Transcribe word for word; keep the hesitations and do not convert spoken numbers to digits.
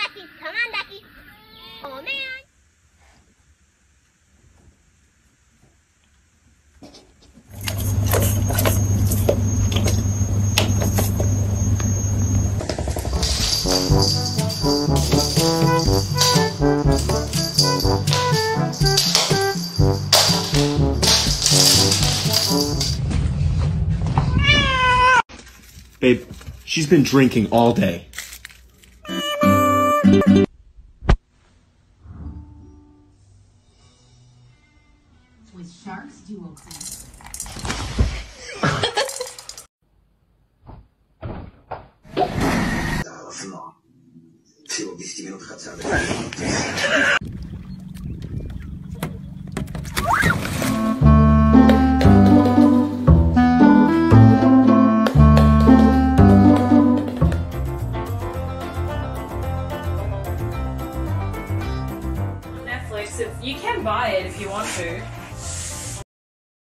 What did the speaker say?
Babe, she's been drinking all day. With Sharks Duo Clean. Netflix, you can buy it if you want to.